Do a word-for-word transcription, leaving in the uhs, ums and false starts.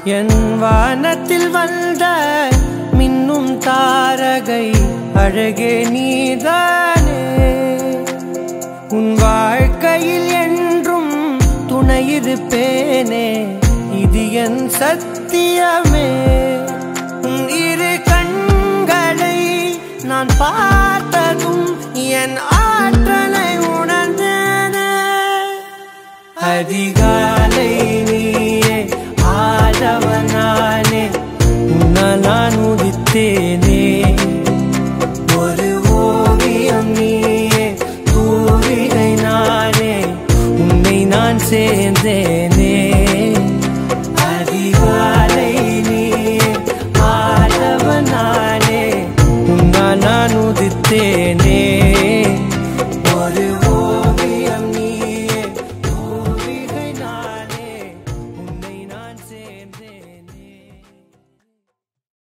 என் வானத்தில் வந்த மின்னும் தாரகை அழகே நீதானே. உன் வாழ்க்கையில் என்றும் துணையிருப்பேனே, இது என் சத்தியமே. உன் இரு கண்களை நான் பார்த்ததும் என் ஆற்றலை உணர்ந்தேனே. அதிகாலை நீயே ஆதவனானே, உன்னால் நான் உதித்தேனே. ஒரு ஓவியம் நீயே, தூரிகை நானே, உன்னை நான் சேர்ந்தேன்.